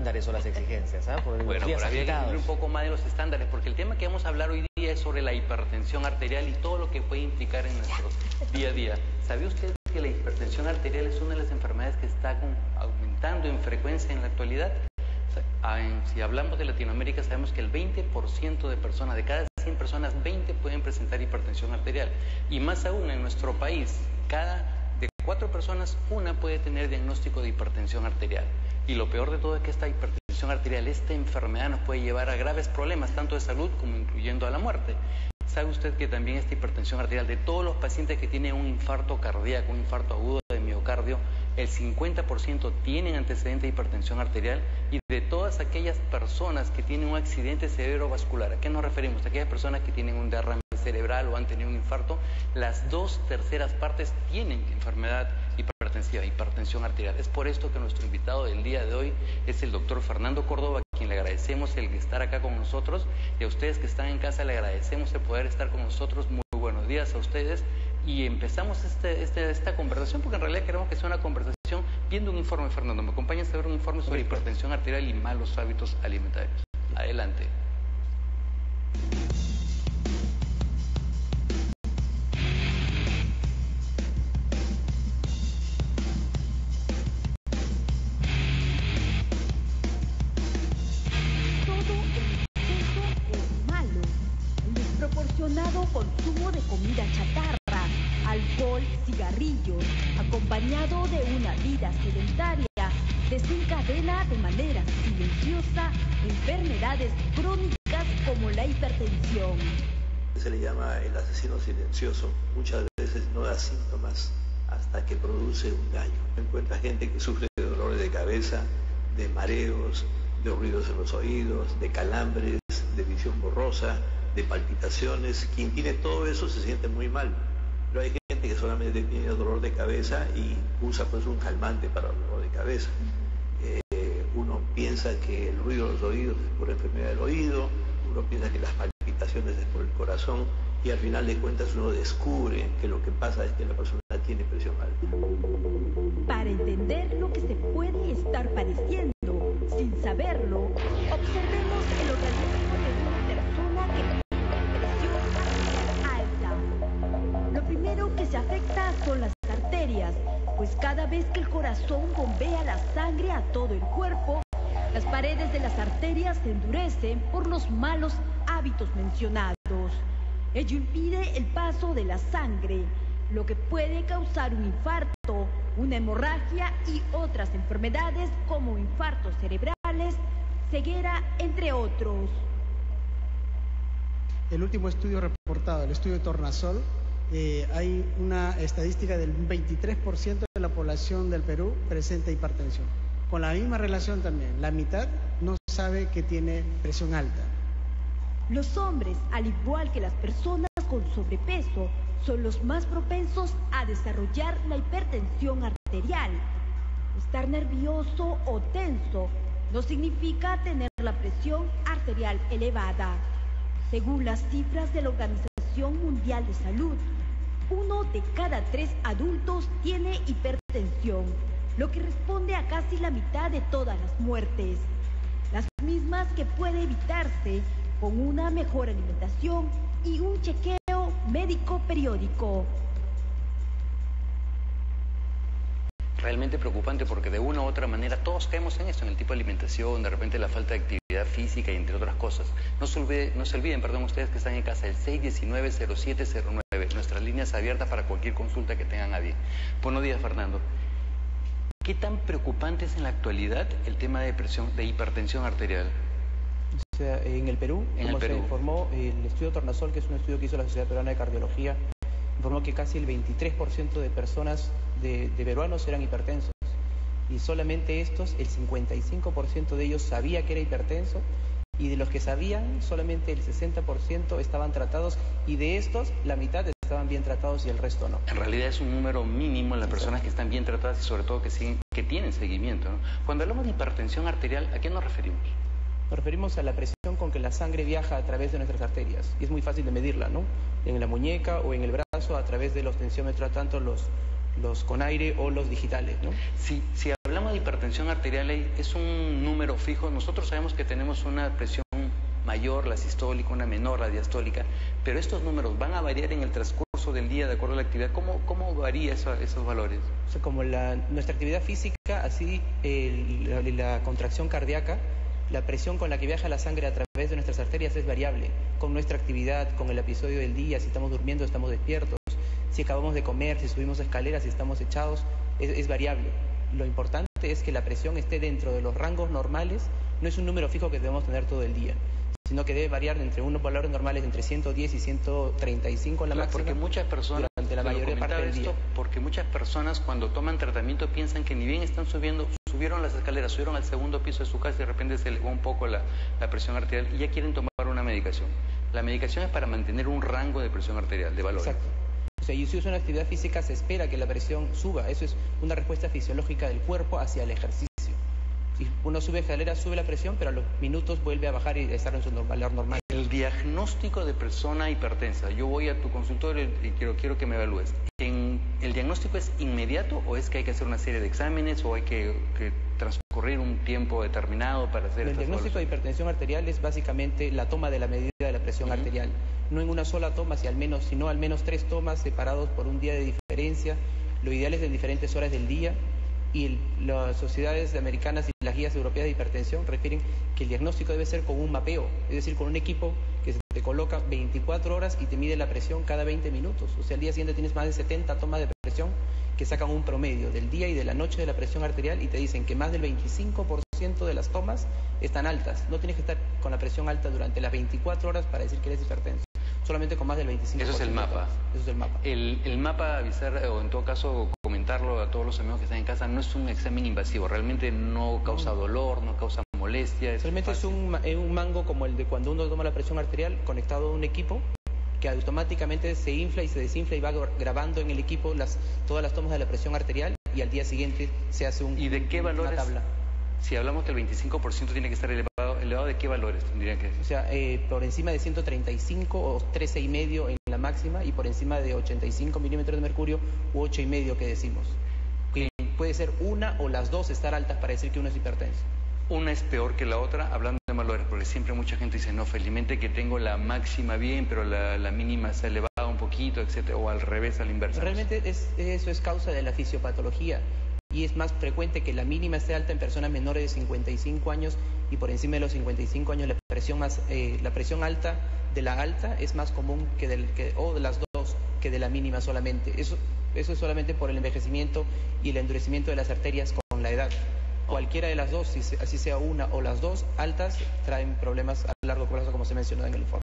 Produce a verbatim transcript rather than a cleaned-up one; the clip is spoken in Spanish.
estándares o las exigencias, ¿ah? Por bueno, pero había que cumplir un poco más de los estándares, porque el tema que vamos a hablar hoy día es sobre la hipertensión arterial y todo lo que puede implicar en nuestro día a día. ¿Sabía usted que la hipertensión arterial es una de las enfermedades que está aumentando en frecuencia en la actualidad? Si hablamos de Latinoamérica, sabemos que el veinte por ciento de personas, de cada cien personas, veinte pueden presentar hipertensión arterial. Y más aún, en nuestro país, cada de cuatro personas, una puede tener diagnóstico de hipertensión arterial. Y lo peor de todo es que esta hipertensión arterial, esta enfermedad nos puede llevar a graves problemas, tanto de salud como incluyendo a la muerte. ¿Sabe usted que también esta hipertensión arterial, de todos los pacientes que tienen un infarto cardíaco, un infarto agudo de miocardio, el cincuenta por ciento tienen antecedente de hipertensión arterial? Y de todas aquellas personas que tienen un accidente cerebrovascular, ¿a qué nos referimos? A aquellas personas que tienen un derrame cerebral o han tenido un infarto, las dos terceras partes tienen enfermedad hipertensiva, hipertensión arterial. Es por esto que nuestro invitado del día de hoy es el doctor Fernando Córdoba, a quien le agradecemos el estar acá con nosotros, y a ustedes que están en casa le agradecemos el poder estar con nosotros. Muy buenos días a ustedes. Y empezamos este, este, esta conversación porque en realidad queremos que sea una conversación viendo un informe. Fernando, ¿me acompañas a ver un informe sobre hipertensión arterial y malos hábitos alimentarios? Adelante. Consumo de comida chatarra, alcohol, cigarrillos, acompañado de una vida sedentaria, desencadena de manera silenciosa enfermedades crónicas como la hipertensión. Se le llama el asesino silencioso. Muchas veces no da síntomas hasta que produce un daño. Encuentra gente que sufre de dolores de cabeza, de mareos, de ruidos en los oídos, de calambres, de visión borrosa, de palpitaciones. Quien tiene todo eso se siente muy mal, pero hay gente que solamente tiene dolor de cabeza y usa pues un calmante para el dolor de cabeza. Eh, uno piensa que el ruido de los oídos es por enfermedad del oído, uno piensa que las palpitaciones es por el corazón, y al final de cuentas uno descubre que lo que pasa es que la persona tiene presión alta. Para entender lo que se puede estar padeciendo sin saberlo, observemos el organismo de una persona que Lo que se afecta son las arterias, pues cada vez que el corazón bombea la sangre a todo el cuerpo, las paredes de las arterias se endurecen por los malos hábitos mencionados. Ello impide el paso de la sangre, lo que puede causar un infarto, una hemorragia y otras enfermedades como infartos cerebrales, ceguera, entre otros. El último estudio reportado, el estudio Tornasol, Eh, hay una estadística del veintitrés por ciento de la población del Perú presenta hipertensión. Con la misma relación también, la mitad no sabe que tiene presión alta. Los hombres, al igual que las personas con sobrepeso, son los más propensos a desarrollar la hipertensión arterial. Estar nervioso o tenso no significa tener la presión arterial elevada. Según las cifras de la Organización Mundial de Salud, uno de cada tres adultos tiene hipertensión, lo que responde a casi la mitad de todas las muertes. Las mismas que puede evitarse con una mejor alimentación y un chequeo médico periódico. Realmente preocupante porque de una u otra manera todos caemos en esto, en el tipo de alimentación, de repente la falta de actividad física y entre otras cosas. No se olviden, no se olviden, perdón, ustedes que están en casa, el seis uno nueve, cero siete cero nueve, nuestras líneas abiertas para cualquier consulta que tengan a bien. Buenos días, Fernando. ¿Qué tan preocupante es en la actualidad el tema de presión, de hipertensión arterial? O sea, en el Perú, en como el Perú. se informó, el estudio Tornasol, que es un estudio que hizo la Sociedad Peruana de Cardiología, informó que casi el veintitrés por ciento de personas de, de peruanos eran hipertensos, y solamente estos, el cincuenta y cinco por ciento de ellos sabía que era hipertenso, y de los que sabían, solamente el sesenta por ciento estaban tratados, y de estos, la mitad estaban bien tratados y el resto no. En realidad es un número mínimo en las personas que están bien tratadas y sobre todo que, siguen, que tienen seguimiento, ¿no? Cuando hablamos de hipertensión arterial, ¿a qué nos referimos? Nos referimos a la presión con que la sangre viaja a través de nuestras arterias, y es muy fácil de medirla, ¿no? En la muñeca o en el brazo a través de los tensiómetros, tanto los, los con aire o los digitales, ¿no? Si, si hablamos de hipertensión arterial es un número fijo. Nosotros sabemos que tenemos una presión mayor, la sistólica, una menor, la diastólica, pero estos números van a variar en el transcurso del día de acuerdo a la actividad. ¿Cómo, cómo varía eso, esos valores? O sea, como la, nuestra actividad física, así el, la, la contracción cardíaca, la presión con la que viaja la sangre a través de nuestras arterias es variable, con nuestra actividad, con el episodio del día, si estamos durmiendo, estamos despiertos, si acabamos de comer, si subimos escaleras, si estamos echados, es, es variable. Lo importante es que la presión esté dentro de los rangos normales, no es un número fijo que debemos tener todo el día, sino que debe variar entre unos valores normales entre ciento diez y ciento treinta y cinco en la claro, máxima. Porque muchas personas, durante la mayoría parte del esto, día. Porque muchas personas cuando toman tratamiento piensan que ni bien están subiendo, subieron las escaleras, subieron al segundo piso de su casa y de repente se elevó un poco la, la presión arterial y ya quieren tomar una medicación. La medicación es para mantener un rango de presión arterial, de valores. Exacto. O sea, y si usa una actividad física se espera que la presión suba. Eso es una respuesta fisiológica del cuerpo hacia el ejercicio. Si uno sube escaleras, sube la presión, pero a los minutos vuelve a bajar y estar en su valor normal. El diagnóstico de persona hipertensa. Yo voy a tu consultorio y quiero, quiero que me evalúes. En, ¿El diagnóstico es inmediato o es que hay que hacer una serie de exámenes o hay que, que transcurrir un tiempo determinado para hacer El estas diagnóstico de hipertensión arterial es básicamente la toma de la medida de la presión uh-huh. arterial. No en una sola toma, si al menos, sino al menos tres tomas separados por un día de diferencia. Lo ideal es en diferentes horas del día. Y el, las sociedades americanas y las guías europeas de hipertensión refieren que el diagnóstico debe ser con un mapeo, es decir, con un equipo que se te coloca veinticuatro horas y te mide la presión cada veinte minutos. O sea, al día siguiente tienes más de setenta tomas de presión que sacan un promedio del día y de la noche de la presión arterial y te dicen que más del veinticinco por ciento de las tomas están altas. No tienes que estar con la presión alta durante las veinticuatro horas para decir que eres hipertenso. Solamente con más del veinticinco por ciento. Eso es el mapa. Eso es el mapa. El, el mapa, avisar, o en todo caso comentarlo a todos los amigos que están en casa, no es un examen invasivo, realmente no causa dolor, no causa molestia. Es realmente fácil. es un, es un mango como el de cuando uno toma la presión arterial conectado a un equipo que automáticamente se infla y se desinfla y va grabando en el equipo las, todas las tomas de la presión arterial y al día siguiente se hace un, ¿Y de qué valores? Una tabla. Si hablamos que el veinticinco por ciento tiene que estar elevado, ¿elevado de qué valores tendría que ser? O sea, eh, por encima de ciento treinta y cinco o trece y medio en la máxima y por encima de ochenta y cinco milímetros de mercurio u ocho y medio que decimos. Que puede ser una o las dos estar altas para decir que uno es hipertenso. Una es peor que la otra, hablando de valores, porque siempre mucha gente dice, no, felizmente que tengo la máxima bien, pero la, la mínima se ha elevado un poquito, etcétera, o al revés, a la inversa. Realmente es, eso es causa de la fisiopatología. Y es más frecuente que la mínima esté alta en personas menores de cincuenta y cinco años y por encima de los cincuenta y cinco años la presión más eh, la presión alta de la alta es más común que del que o de las dos que de la mínima solamente. Eso eso es solamente por el envejecimiento y el endurecimiento de las arterias con la edad. Cualquiera de las dos, si así sea una o las dos altas, traen problemas a largo plazo como se mencionó en el informe.